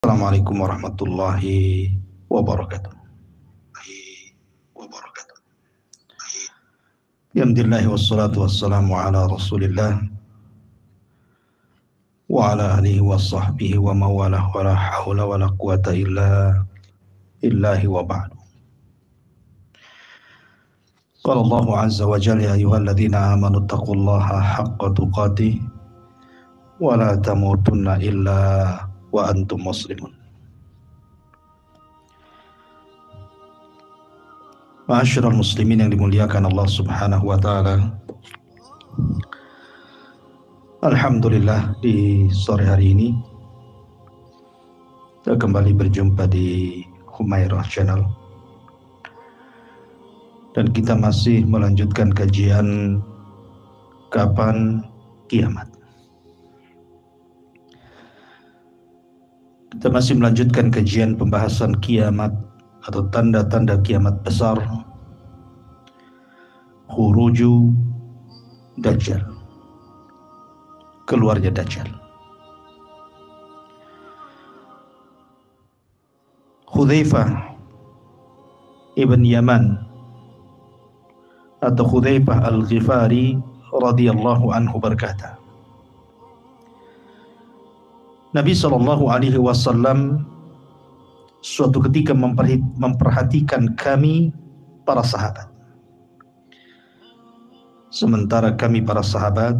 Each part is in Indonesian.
Assalamualaikum warahmatullahi wabarakatuh. Alhamdulillah wassalatu wassalamu ala Rasulillah wa ala alihi wa sahbihi wa mawalah wa la hawla wa la quwata illa illahi wa ba'du. Qala Allah azza wa jalla ya ayyuhalladzina amanu taqullaha haqqa tuqatih wa la tamutunna illa wa antum muslimun. Ma'asyiral muslimin yang dimuliakan Allah Subhanahu wa taala. Alhamdulillah di sore hari ini kita kembali berjumpa di Humairah Channel dan kita masih melanjutkan kajian kapan kiamat. Kita masih melanjutkan kajian pembahasan kiamat atau tanda-tanda kiamat besar, khuruju Dajjal, keluarnya Dajjal. Hudzaifah ibn Yaman atau Hudzaifah al-Ghifari radhiyallahu anhu berkata, Nabi SAW suatu ketika memperhatikan kami para sahabat. Sementara kami para sahabat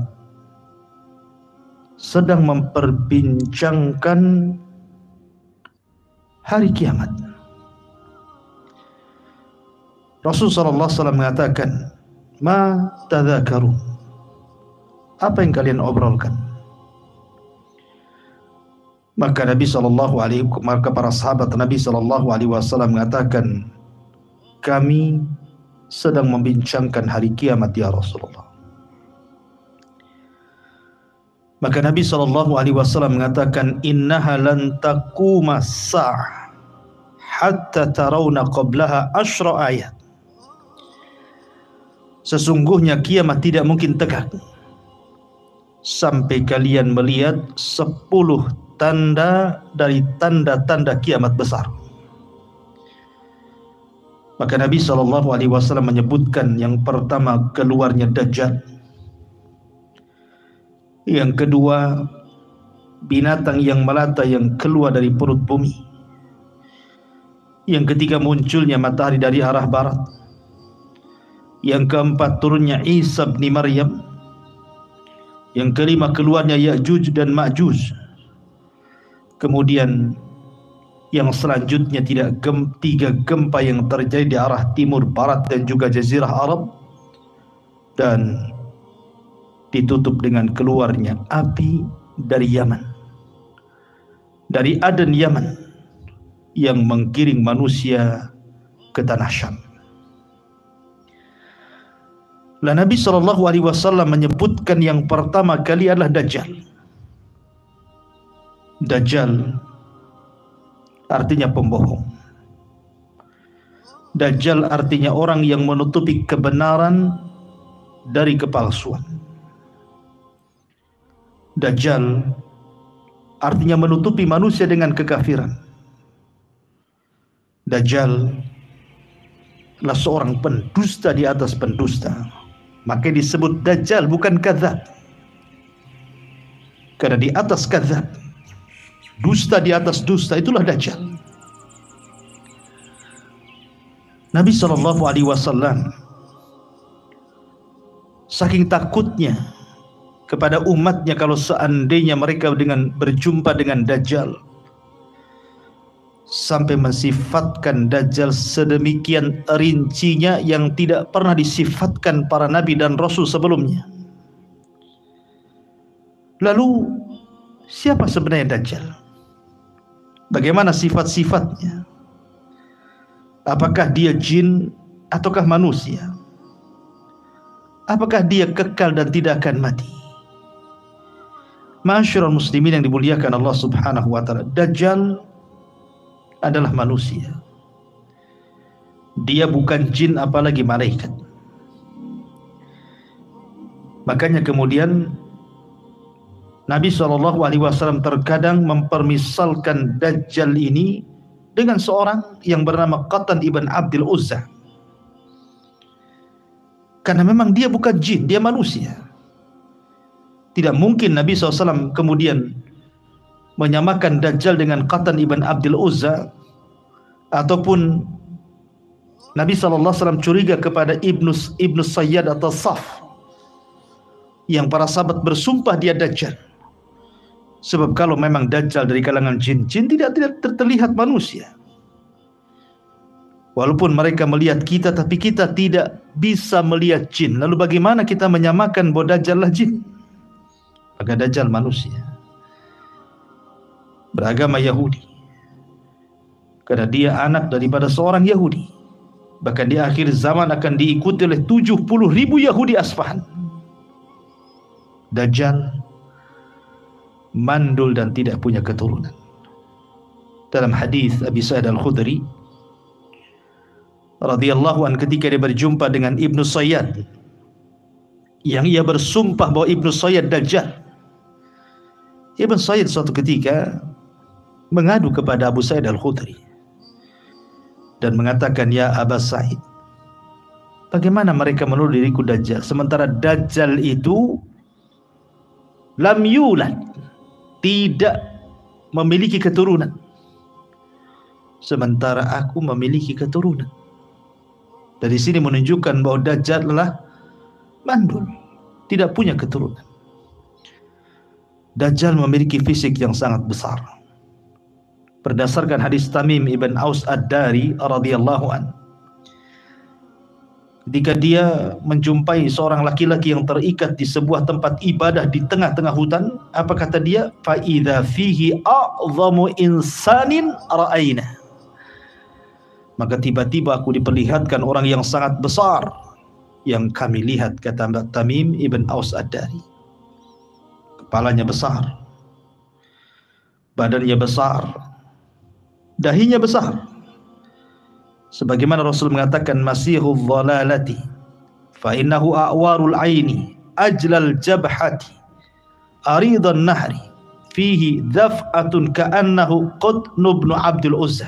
sedang memperbincangkan hari kiamat. Rasulullah SAW mengatakan, "Ma tadzakarun?" Apa yang kalian obrolkan? Maka maka para sahabat Nabi SAW mengatakan, kami sedang membincangkan hari kiamat ya Rasulullah. Maka Nabi SAW mengatakan, innaha lan taquma as-sa'ah hatta tarawna qablaha asyra ayat. Sesungguhnya kiamat tidak mungkin tegak sampai kalian melihat 10 tanda dari tanda-tanda kiamat besar. Maka Nabi SAW menyebutkan yang pertama keluarnya Dajjal, yang kedua binatang yang melata yang keluar dari perut bumi, yang ketiga munculnya matahari dari arah barat, yang keempat turunnya Isa bin Maryam, yang kelima keluarnya Ya'juj dan Ma'juj. Kemudian yang selanjutnya tiga gempa yang terjadi di arah timur, barat dan juga jazirah Arab, dan ditutup dengan keluarnya api dari Yaman, dari Aden Yaman, yang menggiring manusia ke tanah Syam. Lah Nabi SAW menyebutkan yang pertama kali adalah Dajjal. Dajjal artinya pembohong. Dajjal artinya orang yang menutupi kebenaran dari kepalsuan. Dajjal artinya menutupi manusia dengan kekafiran. Dajjal adalah seorang pendusta di atas pendusta. Maka disebut Dajjal, bukan kadzab. Karena di atas kadzab, dusta di atas dusta, itulah Dajjal. Nabi SAW saking takutnya kepada umatnya kalau seandainya mereka berjumpa dengan Dajjal, sampai mensifatkan Dajjal sedemikian rincinya yang tidak pernah disifatkan para nabi dan rasul sebelumnya. Lalu siapa sebenarnya Dajjal? Bagaimana sifat-sifatnya? Apakah dia jin ataukah manusia? Apakah dia kekal dan tidak akan mati? Ma'asyiral muslimin yang dimuliakan Allah Subhanahu wa taala, Dajjal adalah manusia. Dia bukan jin apalagi malaikat. Makanya kemudian Nabi SAW terkadang mempermisalkan Dajjal ini dengan seorang yang bernama Qatan ibn Abdul Uzza. Karena memang dia bukan jin, dia manusia. Tidak mungkin Nabi SAW kemudian menyamakan Dajjal dengan Qatan ibn Abdul Uzza, ataupun Nabi SAW curiga kepada Ibnu Sayyad atau Saf, yang para sahabat bersumpah dia Dajjal. Sebab kalau memang Dajjal dari kalangan jin tidak terlihat manusia. Walaupun mereka melihat kita, tapi kita tidak bisa melihat jin. Lalu bagaimana kita menyamakan bahwa Dajjal lah jin? Maka Dajjal manusia, beragama Yahudi, karena dia anak daripada seorang Yahudi. Bahkan di akhir zaman akan diikuti oleh 70.000 Yahudi Asfahan. Dajjal mandul dan tidak punya keturunan. Dalam hadis Abi Sa'id Al-Khudri radhiyallahu an, ketika dia berjumpa dengan Ibnu Sayyad, yang ia bersumpah bahwa Ibnu Sayyad Dajjal, Ibnu Sayyad suatu ketika mengadu kepada Abu Sa'id Al-Khudri dan mengatakan, "Ya Aba Sa'id, bagaimana mereka menuduh diriku Dajjal, sementara Dajjal itu lam yulad, tidak memiliki keturunan, sementara aku memiliki keturunan." Dari sini menunjukkan bahwa Dajjal adalah mandul, tidak punya keturunan. Dajjal memiliki fisik yang sangat besar. Berdasarkan hadis Tamim ibn Aus Ad-Dari radhiyallahu an, ketika dia menjumpai seorang laki-laki yang terikat di sebuah tempat ibadah di tengah-tengah hutan, apa kata dia? Fa idza fihi a'zamu insanin ra'aina. Maka tiba-tiba aku diperlihatkan orang yang sangat besar yang kami lihat, kata Tamim ibn Aus Ad-Dari. Kepalanya besar, badannya besar, dahinya besar. Sebagaimana Rasul mengatakan, masihul dhalalati fa innahu a'warul aini ajlal jabhati aridan nahri fihi dhaf'atun ka'annahu Qutn ibn Abdul Uzza.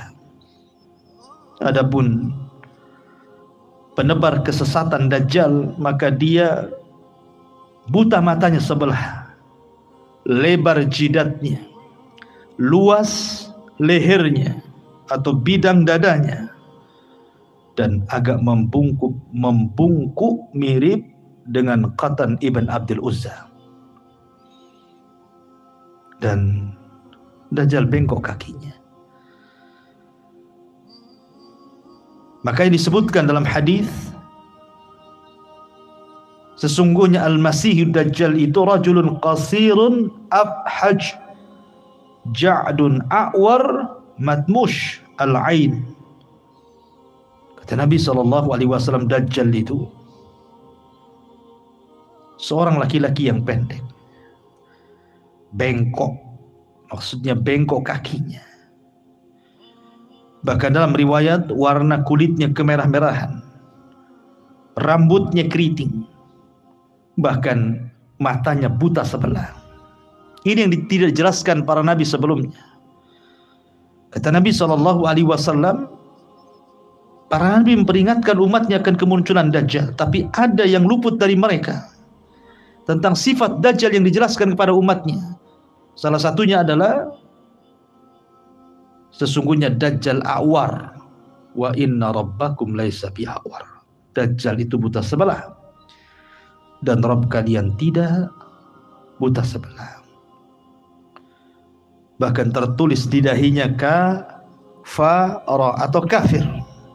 Adapun penebar kesesatan Dajjal, maka dia buta matanya sebelah, lebar jidatnya, luas lehernya atau bidang dadanya, dan agak membungkuk mirip dengan Qatan ibn Abdul Uzza. Dan Dajjal bengkok kakinya. Maka yang disebutkan dalam hadis, sesungguhnya Al-Masihud Dajjal itu rajulun qasirun afhaj ja'dun a'war matmush al-ain. Kata Nabi SAW, Dajjal itu seorang laki-laki yang pendek, bengkok, maksudnya bengkok kakinya. Bahkan dalam riwayat warna kulitnya kemerah-merahan, rambutnya keriting, bahkan matanya buta sebelah. Ini yang tidak dijelaskan para nabi sebelumnya. Kata Nabi SAW, para nabi memperingatkan umatnya akan kemunculan Dajjal, tapi ada yang luput dari mereka tentang sifat Dajjal yang dijelaskan kepada umatnya. Salah satunya adalah sesungguhnya Dajjal a'war wa inna rabbakum laisa bi'awar. Dajjal itu buta sebelah dan Rabb kalian tidak buta sebelah. Bahkan tertulis di dahinya kafara atau kafir.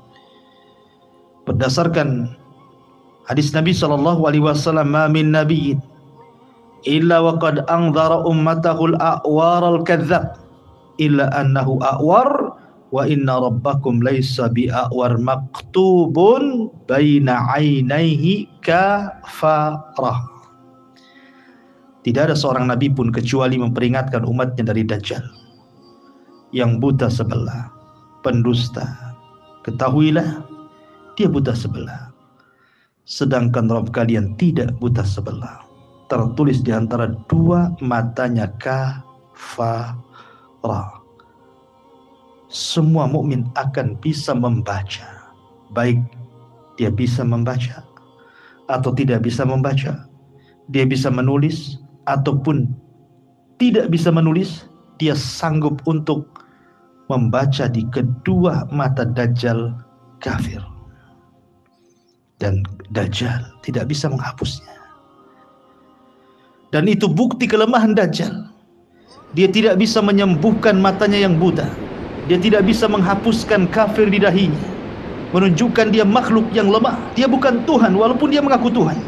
Berdasarkan hadis Nabi SAW, ma min nabiyyin illa waqad anzara ummatahu al-a'war al-kadzdzab illa annahu a'war wa inna rabbakum laysa bi'a'war maktubun baina 'ainaihi kafarah. Tidak ada seorang nabi pun kecuali memperingatkan umatnya dari Dajjal yang buta sebelah, pendusta. Ketahuilah, dia buta sebelah, sedangkan Rabb kalian tidak buta sebelah. tertulis di antara dua matanya kafarah. Semua mukmin akan bisa membaca, baik dia bisa membaca atau tidak bisa membaca, dia bisa menulis ataupun tidak bisa menulis, dia sanggup untuk membaca di kedua mata Dajjal kafir. Dan Dajjal tidak bisa menghapusnya. Dan itu bukti kelemahan Dajjal. Dia tidak bisa menyembuhkan matanya yang buta. Dia tidak bisa menghapuskan kafir di dahinya, menunjukkan dia makhluk yang lemah. Dia bukan Tuhan walaupun dia mengaku Tuhan.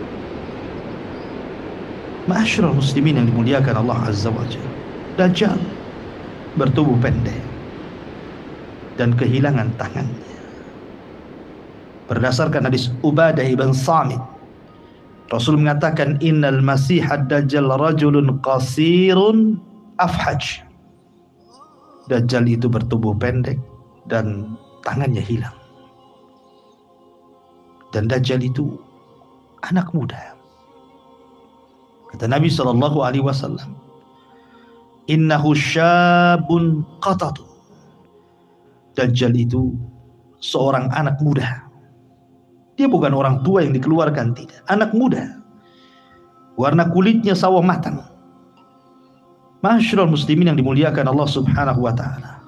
Ma'asyiral muslimin yang dimuliakan Allah Azza wa Jalla, Dajjal bertubuh pendek dan kehilangan tangannya. Berdasarkan hadis Ubadah ibn Samit, Rasul mengatakan, innal masihad dajjal rajulun qasirun afhaj. Dajjal itu bertubuh pendek dan tangannya hilang. Dan Dajjal itu anak muda. Kata Nabi SAW, innahu syabun qatatu. Dajjal itu seorang anak muda. Dia bukan orang tua yang dikeluarkan, tidak. Anak muda. Warna kulitnya sawah matang. Ma'asyiral muslimin yang dimuliakan Allah Subhanahu wa taala.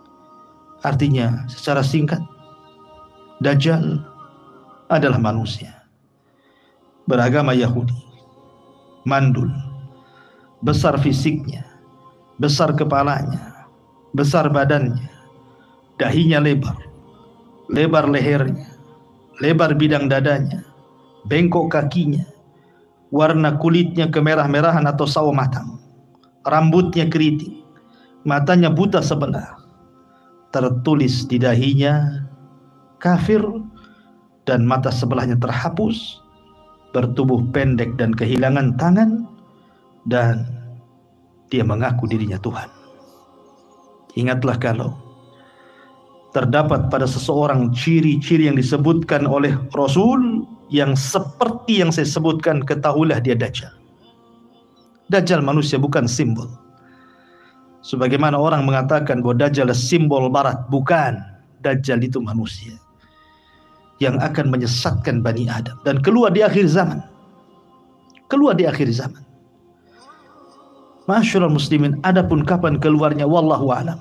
Artinya secara singkat, Dajjal adalah manusia beragama Yahudi, mandul, besar fisiknya, besar kepalanya, besar badannya, dahinya lebar, lebar lehernya, lebar bidang dadanya, bengkok kakinya, warna kulitnya kemerah-merahan atau sawo matang, rambutnya keriting, matanya buta sebelah, tertulis di dahinya kafir, dan mata sebelahnya terhapus, bertubuh pendek dan kehilangan tangan, dan dia mengaku dirinya Tuhan. Ingatlah, kalau terdapat pada seseorang ciri-ciri yang disebutkan oleh Rasul yang seperti yang saya sebutkan, ketahuilah dia Dajjal. Dajjal manusia, bukan simbol. Sebagaimana orang mengatakan bahwa Dajjal adalah simbol barat, bukan. Dajjal itu manusia yang akan menyesatkan Bani Adam dan keluar di akhir zaman. Keluar di akhir zaman. Ma'asyiral muslimin, adapun kapan keluarnya wallahu a'lam.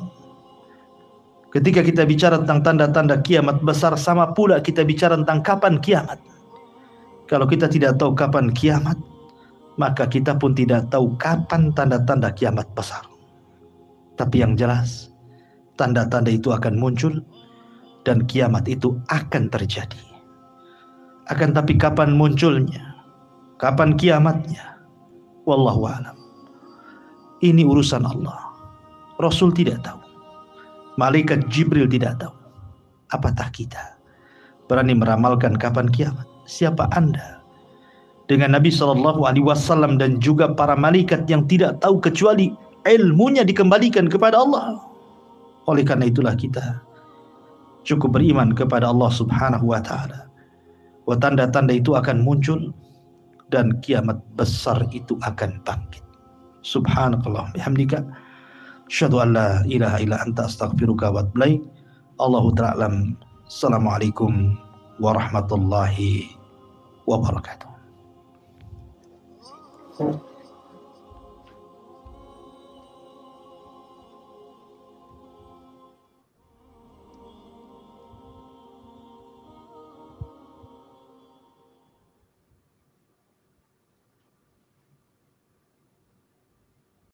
Ketika kita bicara tentang tanda-tanda kiamat besar, sama pula kita bicara tentang kapan kiamat. Kalau kita tidak tahu kapan kiamat, maka kita pun tidak tahu kapan tanda-tanda kiamat besar. Tapi yang jelas, tanda-tanda itu akan muncul dan kiamat itu akan terjadi. Akan tapi kapan munculnya, kapan kiamatnya, wallahu a'lam. Ini urusan Allah. Rasul tidak tahu. Malaikat Jibril tidak tahu. Apatah kita berani meramalkan kapan kiamat? Siapa Anda dengan Nabi SAW dan juga para malaikat yang tidak tahu kecuali ilmunya dikembalikan kepada Allah. Oleh karena itulah kita cukup beriman kepada Allah Subhanahu wa taala. Bahwa tanda-tanda itu akan muncul dan kiamat besar itu akan bangkit. Subhanakallah bihamdika, asyhadu an la ilaha illa anta, astaghfiruka wa atubu ilaik. Allahu ta'ala alam. Assalamualaikum warahmatullahi wabarakatuh.